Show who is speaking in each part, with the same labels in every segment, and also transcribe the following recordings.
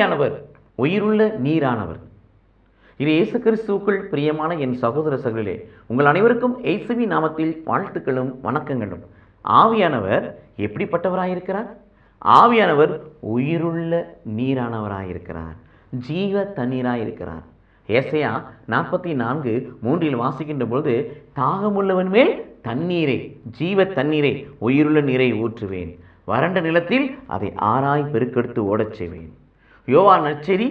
Speaker 1: ஆவியானவர் உயிருள்ள நீரானவர். இது இயேசு கிறிஸ்துவுக்குள் பிரியமான என் சகோதர சகோதரிகளே, உங்கள் அனைவருக்கும் இயேசுவின் நாமத்தில் வாழ்த்துக்களும் வணக்கங்களும். ஆவியானவர் எப்படிப்பட்டவராயிருக்கிறார்? ஆவியானவர் உயிருள்ள நீரானவராயிருக்கிறார், ஜீவ தண்ணீராயிருக்கிறார். ஏசாயா 44:3 வாசிக்கின்ற பொழுது, தாகமுள்ளவன் மேல் தண்ணீரை, ஜீவ தண்ணீரை, உயிருள்ள நீரை ஊற்றுவேன், வறண்ட நிலத்தில் அதை ஆராய் பெருக்கெடுத்து ஓடச் செய்வேன். யோவான் நற்செய்தி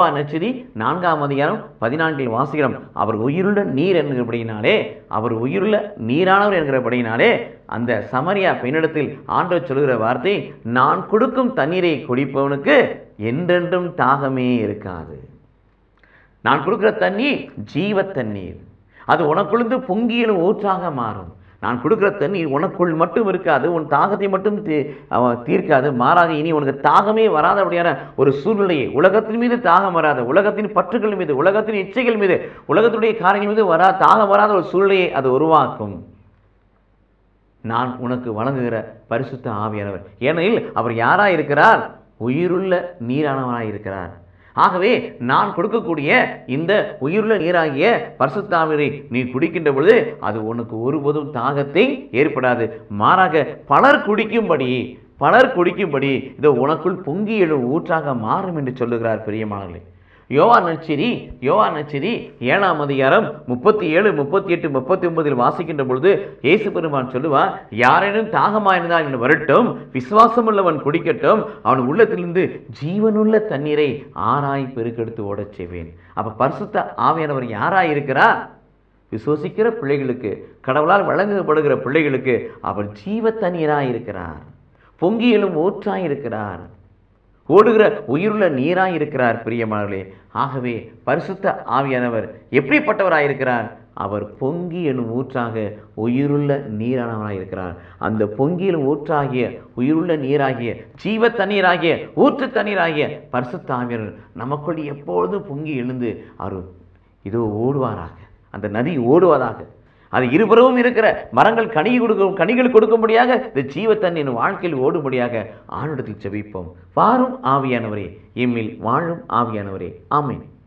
Speaker 1: 4:14 வாசிக்கிறோம். அவர் உயிருள்ள நீர் என்கிறபடியினாலே, அவர் உயிருள்ள நீரானவர் என்கிறபடியினாலே அந்த சமரியா பெண்ணிடத்தில் ஆண்டவர் சொல்கிற வார்த்தை, நான் கொடுக்கும் தண்ணீரை குடிப்பவனுக்கு என்றென்றும் தாகமே இருக்காது. நான் கொடுக்கிற தண்ணீர் ஜீவ தண்ணீர், அது உனக்குள்ளிருந்து பொங்கியலும் ஊற்றாக மாறும். நான் கொடுக்குற தண்ணீர் உனக்குள் மட்டும் இருக்காது, உன் தாகத்தை மட்டும் தீர்க்காது, மாறாக இனி உனக்கு தாகமே வராதபடியான ஒரு சூழ்நிலையை, உலகத்தின் மீது தாகம் வராத, உலகத்தின் பற்றுகள் மீது, உலகத்தின் இச்சைகள் மீது, உலகத்துடைய காரியங்கள் மீது தாகம் வராத ஒரு சூழ்நிலையை அது உருவாக்கும். நான் உனக்கு வழங்குகிற பரிசுத்த ஆவியானவர். ஏனெனில் அவர் யாராக இருக்கிறார்? உயிருள்ள நீரானவராக இருக்கிறார். ஆகவே நான் கொடுக்கக்கூடிய இந்த உயிருள்ள நீராகிய பரிசுத்த ஆவியை நீ குடிக்கின்ற பொழுது அது உனக்கு ஒருபோதும் தாகத்தை ஏற்படாது. மாறாக பலர் குடிக்கும்படி இதோ உனக்குள் பொங்கி எழும் ஊற்றாக மாறும் என்று சொல்லுகிறார் பிரியமானவர்களே. யோவான் நற்செய்தி 7:37, 38, 39 வாசிக்கின்ற பொழுது இயேசு பெருமான் சொல்லுவார், யாரேனும் தாகமாயிருந்தால் என்று வரட்டும், விசுவாசமுள்ளவன் குடிக்கட்டும், அவன் உள்ளத்திலிருந்து ஜீவனுள்ள தண்ணீரை ஆராய் பெருக்கெடுத்து ஓடச் செய்வேன். அப்ப பரிசுத்த ஆவியானவர் யாராய் இருக்கிறார்? விசுவாசிக்கிற பிள்ளைகளுக்கு, கடவுளால் வழங்கப்படுகிற பிள்ளைகளுக்கு அவர் ஜீவ தண்ணீராய் இருக்கிறார், பொங்கியலும் ஊற்றாய் இருக்கிறார், ஓடுகிற உயிருள்ள நீராய் இருக்கிறார் பிரியமானவர்களே. ஆகவே பரிசுத்த ஆவியானவர் எப்படிப்பட்டவராயிருக்கிறார்? அவர் பொங்கி எனும் ஊற்றாக உயிருள்ள நீரானவராயிருக்கிறார். அந்த பொங்கியலும் ஊற்றாகிய உயிருள்ள நீராகிய ஜீவ தண்ணீராகிய ஊற்று தண்ணீராகிய பரிசுத்த ஆவியானவர் நமக்குள் எப்பொழுதும் பொங்கி எழுந்து அவர் இதோ ஓடுவாராக, அந்த நதி ஓடுவதாக. அது இருபுறமும் இருக்கிற மரங்கள் கனிகள் கொடுக்கும்படியாக இந்த ஜீவ தண்ணீர் வாழ்க்கையில் ஓடும்படியாக ஆண்டவரிடத்தில் ஜெபிப்போம். வாரும் ஆவியானவரே, எம்மில் வாழும் ஆவியானவரே. ஆமென்.